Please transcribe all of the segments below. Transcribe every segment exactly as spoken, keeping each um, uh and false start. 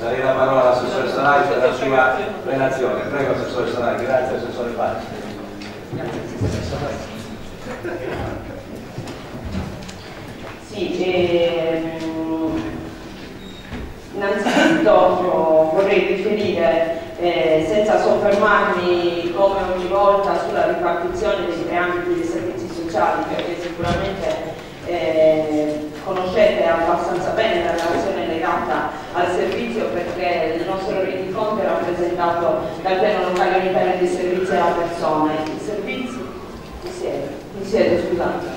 darei la parola all'assessore Sanai per la sua relazione. Prego, assessore Sanai. Grazie, assessore Pazzi. Sì, ehm, innanzitutto vorrei riferire, eh, senza soffermarmi come ogni volta sulla ripartizione dei tre ambiti dei servizi sociali, perché sicuramente eh, conoscete abbastanza bene la relazione legata al servizio, perché il nostro rendiconto è rappresentato dal piano locale unitario dei servizi alla persona. I servizi, mi siedo, mi siedo, scusate.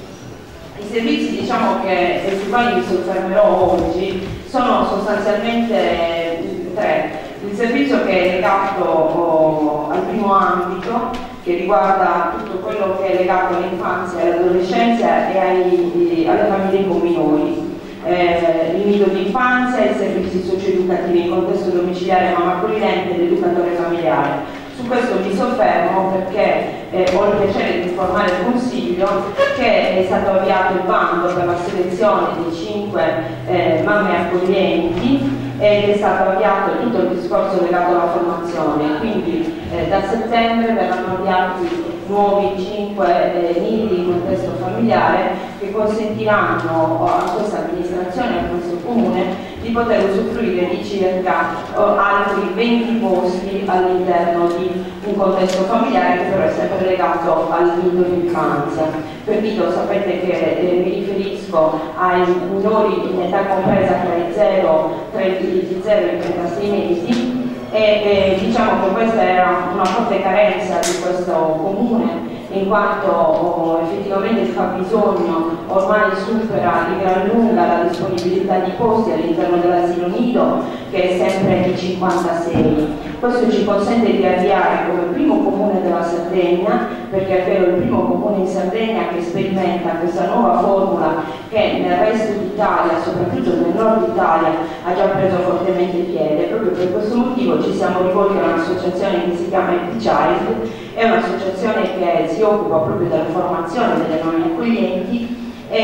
I servizi, diciamo, che sui quali mi soffermerò oggi sono sostanzialmente tre. Il servizio che è legato oh, al primo ambito, che riguarda tutto quello che è legato all'infanzia e all'adolescenza e ai, alle famiglie con minori. Eh, il nido di infanzia, i servizi socio-educativi in contesto domiciliare mamma accogliente e l'educatore familiare. Su questo mi soffermo perché eh, ho il piacere di informare il Consiglio che è stato avviato il bando per la selezione di cinque eh, mamme accoglienti ed è stato avviato tutto il discorso legato alla formazione, quindi eh, da settembre verranno avviati nuovi cinque eh, nidi in contesto familiare che consentiranno a questa amministrazione, a questo comune, di poter usufruire di circa oh, altri venti posti all'interno di un contesto familiare che però è sempre legato al nido di infanzia. Per nido sapete che eh, mi riferisco ai minori in età compresa tra i zero e i trentasei mesi e eh, diciamo che questa era una forte carenza di questo comune, in quanto oh, effettivamente il fabbisogno ormai supera di gran lunga la disponibilità di posti all'interno dell'asilo nido, che è sempre di cinquantasei. Questo ci consente di avviare come primo comune della Sardegna, perché è vero il primo comune in Sardegna che sperimenta questa nuova formula che nel resto d'Italia, soprattutto nel nord Italia, ha già preso fortemente piede. Proprio per questo motivo ci siamo rivolti a un'associazione che si chiama Happy Child, è un'associazione che si occupa proprio della formazione delle mamme accoglienti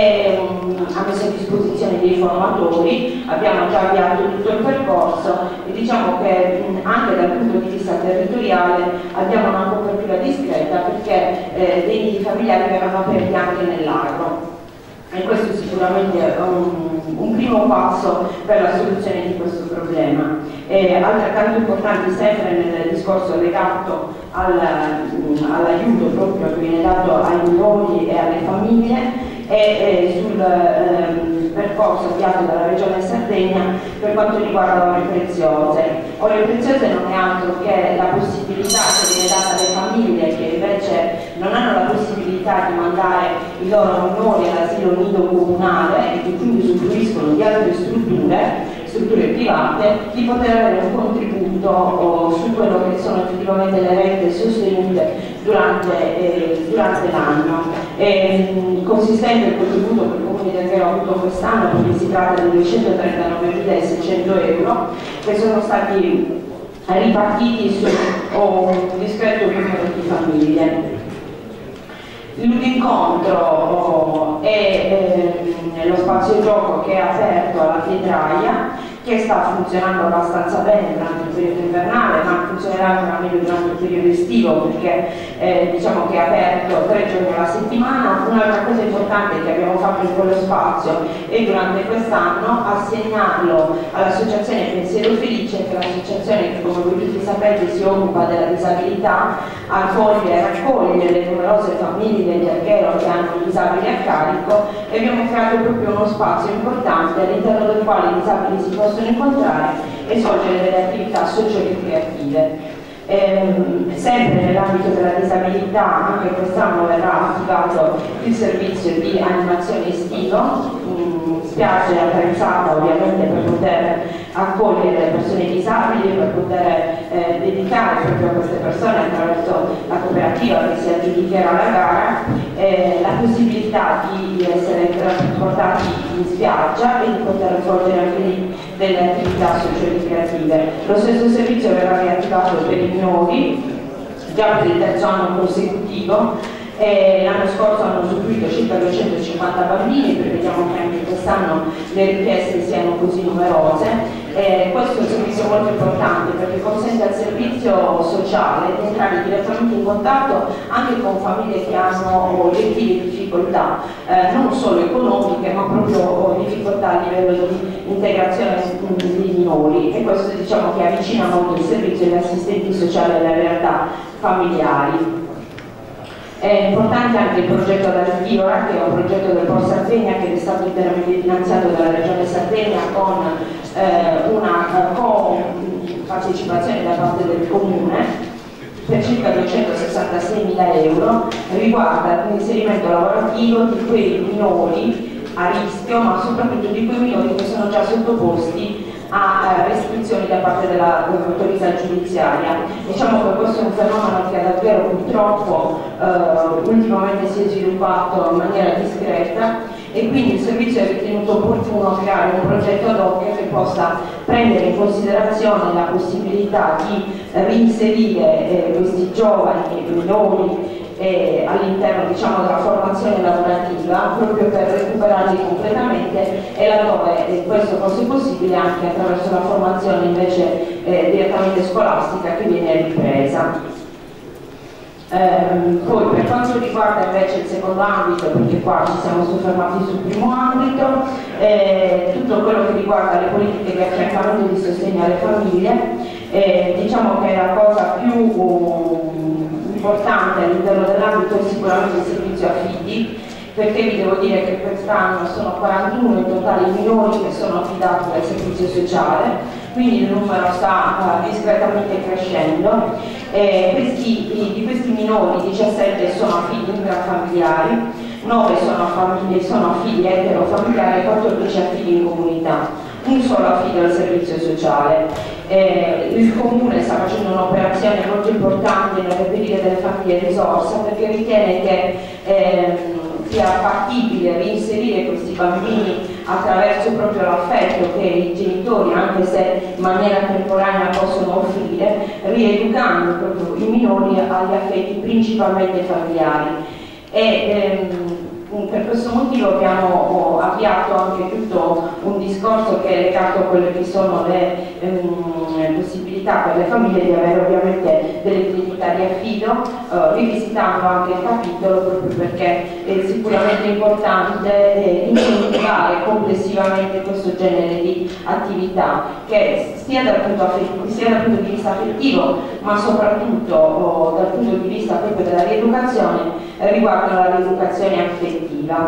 e um, ha messo a disposizione dei formatori, abbiamo già avviato tutto il percorso e diciamo che um, anche dal punto di vista territoriale abbiamo una copertura discreta perché eh, dei nidi familiari verranno aperti anche nell'agro. E questo è sicuramente un, un primo passo per la soluzione di questo problema. E altrettanto importanti sempre nel discorso legato al, all'aiuto proprio che viene dato ai minori e alle famiglie e, e sul ehm, percorso avviato dalla Regione Sardegna per quanto riguarda Ore Preziose. Ore Preziose non è altro che la possibilità che viene data alle famiglie che invece non hanno la possibilità di mandare i loro minori all'asilo nido comunale e che quindi usufruiscono di altre strutture, strutture private, di poter avere un contributo oh, su quello che sono effettivamente le rette sostenute durante, eh, durante l'anno. Consistente il contributo che il Comune di Alghero ha avuto quest'anno, perché si tratta di duecentotrentanovanemilaseicento euro che sono stati ripartiti su oh, un discreto numero di famiglie. L'incontro oh, è eh, lo spazio gioco che è aperto alla Pietraia, che sta funzionando abbastanza bene durante il periodo invernale, ma funzionerà ancora meglio durante il periodo estivo perché eh, diciamo che è aperto tre giorni alla settimana. Un'altra cosa importante che abbiamo fatto in quello spazio è durante quest'anno assegnarlo all'associazione Pensiero Felice, che è l'associazione che, come voi tutti sapete, si occupa della disabilità, accoglie e raccoglie le numerose famiglie degli Alghero che hanno disabili a carico e abbiamo creato proprio uno spazio importante all'interno del quale i disabili si possono incontrare e svolgere delle attività socio-ricreative. Ehm, sempre nell'ambito della disabilità anche quest'anno verrà attivato il servizio di animazione estivo, mh, spiaggia attrezzata ovviamente per poter accogliere le persone disabili, per poter eh, dedicare proprio a queste persone attraverso la cooperativa che si aggiudicherà la gara eh, la possibilità di essere trasportati in spiaggia e di poter svolgere anche lì delle attività socio-ricreative. Lo stesso servizio verrà riattivato per i minori già per il terzo anno consecutivo. L'anno scorso hanno usufruito circa duecentocinquanta bambini, prevediamo che anche quest'anno le richieste siano così numerose Eh, questo è un servizio molto importante perché consente al servizio sociale di entrare direttamente in contatto anche con famiglie che hanno oggettive difficoltà, eh, non solo economiche ma proprio difficoltà a livello di integrazione dei minori, e questo diciamo che avvicina molto il servizio degli assistenti sociali alle realtà familiari. È importante anche il progetto dall'Iora, che è un progetto del Pro Sardegna che è stato interamente finanziato dalla Regione Sardegna con eh, una co-partecipazione da parte del Comune per circa duecentosessantaseimila euro, riguarda l'inserimento lavorativo di quei minori a rischio, ma soprattutto di quei minori che sono già sottoposti a restrizioni da parte dell'autorità giudiziaria. Diciamo che questo è un fenomeno che davvero purtroppo eh, ultimamente si è sviluppato in maniera discreta, e quindi il servizio è ritenuto opportuno creare un progetto ad hoc che possa prendere in considerazione la possibilità di reinserire eh, questi giovani e minori Eh, all'interno diciamo, della formazione lavorativa, proprio per recuperarli completamente, e laddove eh, questo fosse possibile anche attraverso la formazione invece eh, direttamente scolastica che viene ripresa. Eh, poi per quanto riguarda invece il secondo ambito, perché qua ci siamo soffermati sul primo ambito, eh, tutto quello che riguarda le politiche di affiancamento e di sostegno alle famiglie, eh, diciamo che la cosa più um, importante all'interno dell'ambito è sicuramente il servizio affidi, perché vi devo dire che quest'anno sono quarantuno in totale i minori che sono affidati dal servizio sociale, quindi il numero sta uh, discretamente crescendo. Eh, questi, di questi minori diciassette sono affidi intrafamiliari, nove sono, famiglie, sono affidi eterofamiliari e quattordici affidi in comunità, un solo affido al servizio sociale. Eh, il Comune sta facendo un'operazione molto importante nel reperire delle famiglie risorse, perché ritiene che eh, sia fattibile reinserire questi bambini attraverso proprio l'affetto che i genitori, anche se in maniera temporanea, possono offrire, rieducando proprio i minori agli affetti principalmente familiari. E, ehm, per questo motivo abbiamo avviato anche tutto un discorso che è legato a quelle che sono le ehm, possibilità per le famiglie di avere ovviamente delle clinicità di affido, eh, rivisitando anche il capitolo, proprio perché è sicuramente importante eh, incentivare complessivamente questo genere di attività, che sia dal punto, sia dal punto di vista affettivo, ma soprattutto oh, dal punto di vista proprio della rieducazione, eh, riguardano la rieducazione affettiva.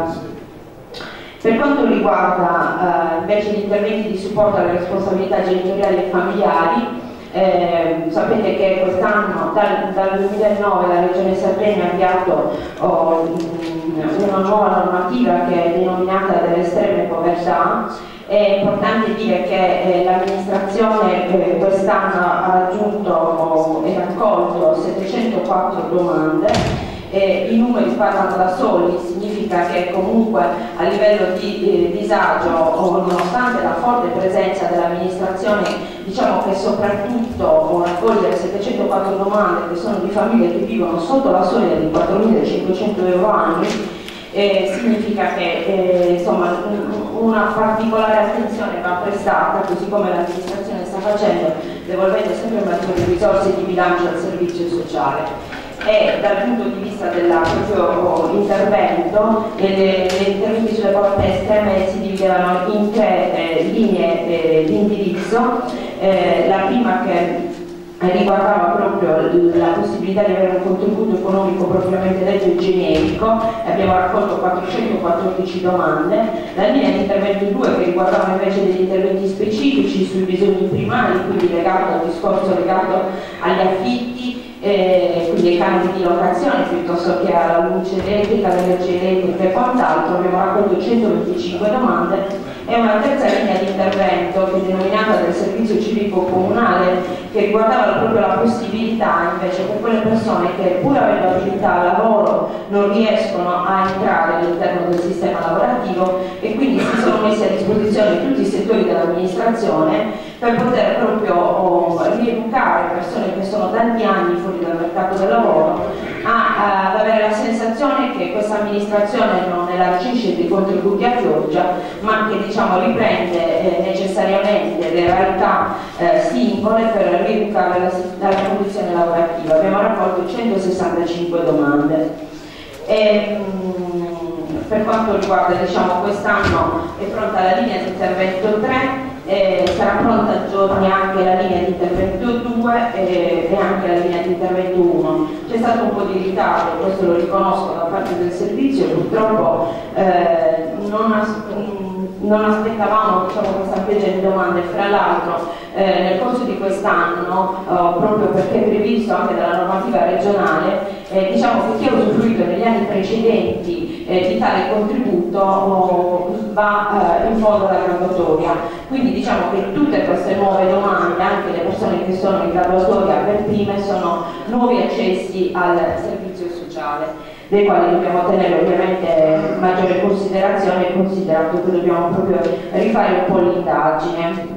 Per quanto riguarda eh, invece gli interventi di supporto alle responsabilità genitoriali e familiari, eh, sapete che quest'anno, dal, dal duemilanove, la Regione Sardegna ha avviato oh, una nuova normativa che è denominata delle estreme povertà. È importante dire che eh, l'amministrazione eh, quest'anno ha raggiunto oh, e raccolto settecentoquattro domande. Eh, I numeri parlano da soli, significa che comunque a livello di eh, disagio, o, nonostante la forte presenza dell'amministrazione, diciamo che soprattutto o, raccogliere settecentoquattro domande che sono di famiglie che vivono sotto la soglia di quattromilacinquecento euro annui, eh, significa che eh, insomma, una particolare attenzione va prestata, così come l'amministrazione sta facendo, devolvendo sempre maggiori risorse di bilancio al servizio sociale. E dal punto di vista del proprio intervento, le, le interventi sulle povertà estreme si dividevano in tre eh, linee eh, di indirizzo. Eh, la prima che riguardava proprio la possibilità di avere un contributo economico propriamente detto e generico, abbiamo raccolto quattrocentoquattordici domande. La linea di intervento due che riguardava invece degli interventi specifici sui bisogni primari, quindi legato al discorso legato agli affitti, Eh, quindi ai canoni di locazione piuttosto che alla luce elettrica, all'energia elettrica e quant'altro. Abbiamo raccolto centoventicinque domande, e una terza linea di intervento che è denominata del servizio civico comunale, che riguardava proprio la possibilità invece per quelle persone che, pur avendo abilità al lavoro, non riescono a entrare all'interno del sistema lavorativo, e quindi si sono messi a disposizione tutti i settori dell'amministrazione per poter proprio oh, rieducare persone che sono tanti anni dal mercato del lavoro a, ad avere la sensazione che questa amministrazione non è elargisce dei contributi a pioggia, ma che diciamo, riprende eh, necessariamente le realtà eh, singole per rieducare la, la condizione lavorativa. Abbiamo raccolto centosessantacinque domande. E, mh, per quanto riguarda diciamo, quest'anno è pronta la linea di intervento tre, eh, sarà pronta a giorni anche la linea di intervento due eh, e anche la linea di intervento uno. C'è stato un po' di ritardo, questo lo riconosco da parte del servizio, purtroppo eh, non, as non aspettavamo diciamo, questa pioggia di domande. Fra l'altro eh, nel corso di quest'anno, eh, proprio perché è previsto anche dalla normativa regionale, eh, diciamo che chi ha usufruito negli anni precedenti eh, di tale contributo oh, va eh, in fondo alla graduatoria. Quindi diciamo che tutte queste nuove domande, anche le persone che sono in graduatoria per prime, sono nuovi accessi al servizio sociale, dei quali dobbiamo tenere ovviamente maggiore considerazione, considerato che dobbiamo proprio rifare un po' l'indagine.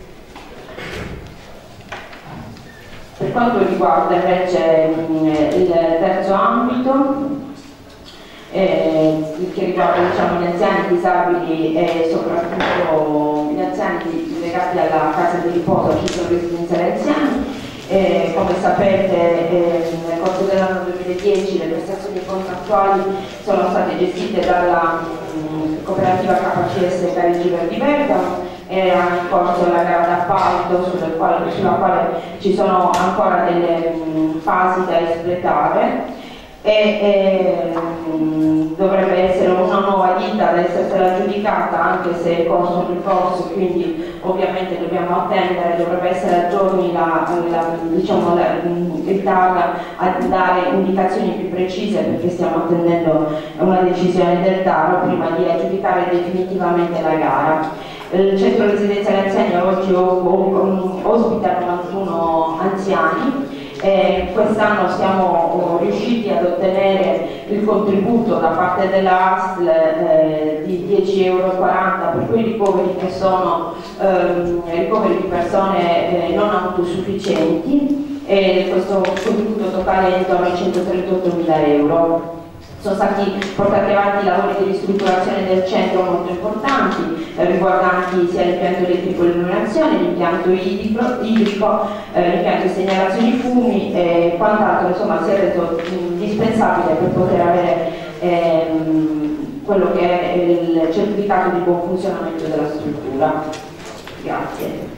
Per quanto riguarda invece il terzo ambito, eh, che riguarda diciamo, gli anziani disabili e soprattutto gli anziani legati alla casa di riposo, al centro residenziale anziani, Eh, come sapete eh, nel corso dell'anno duemiladieci le prestazioni contrattuali sono state gestite dalla mh, cooperativa K C S Parigi Verdi Bergamo, era in corso la gara d'appalto sulla quale, sulla quale ci sono ancora delle mh, fasi da espletare e, e mh, dovrebbe essere una nuova ditta ad essere aggiudicata, anche se è corso un ricorso, quindi ovviamente dobbiamo attendere, dovrebbe essere a giorni la, la, diciamo, la, il T A R a dare indicazioni più precise, perché stiamo attendendo una decisione del T A R prima di aggiudicare definitivamente la gara. Il centro residenziale anziani oggi ospita novantuno anziani. Eh, quest'anno siamo riusciti ad ottenere il contributo da parte della A S L eh, di dieci euro e quaranta per quei ricoveri che sono ehm, ricoveri di persone eh, non autosufficienti, e questo contributo totale è intorno ai centotrentottomila euro. Sono stati portati avanti lavori di ristrutturazione del centro molto importanti, eh, riguardanti sia l'impianto elettrico di illuminazione, l'impianto idrico, idrico eh, l'impianto di segnalazione fumi e quant'altro, insomma si è reso indispensabile per poter avere ehm, quello che è il certificato di buon funzionamento della struttura. Grazie.